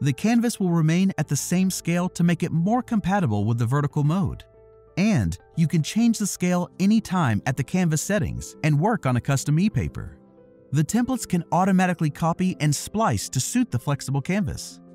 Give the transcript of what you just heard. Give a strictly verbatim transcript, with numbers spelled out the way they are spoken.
The canvas will remain at the same scale to make it more compatible with the vertical mode. And you can change the scale anytime at the canvas settings and work on a custom e-paper. The templates can automatically copy and splice to suit the flexible canvas.